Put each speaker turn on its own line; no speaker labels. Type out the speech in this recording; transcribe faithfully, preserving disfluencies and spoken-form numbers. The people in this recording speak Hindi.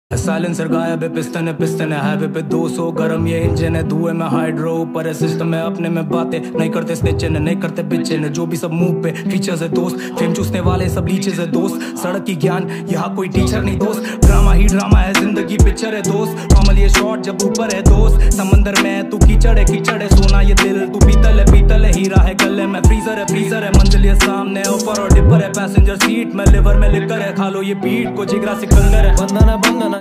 साइलेंसर गायब है, पिस्टन है पिस्टन है हाईवे पे दो सौ गरम ये इंजन है, धुएं में हाइड्रो ऊपर है सिस्टम है, अपने में बातें नहीं करते स्नेचन है, नहीं करते बिचन है, जो भी सब मुंह पे फीचर्स है दोस्त, फेम चूसने वाले सब लीचेस है दोस्त, सड़क की ज्ञान यहाँ कोई टीचर नहीं दोस्त, ड्रामा ही ड्रामा है जिंदगी पिक्चर है दोस्त, कॉमल ये शॉट जब ऊपर है दोस्त, समंदर में तू कीचड़ है कीचड़ है, सोना ये दिल तू पीतल है पीतल है, हीरा है गले में फ्रीजर है फ्रीजर है, मंजिल ये सामने ऊपर और डिपर है, पैसेंजर सीट में लिवर में लिकर है, खा लो ये पीठ को जिगरा सिकंदर है, बंधन है बंधन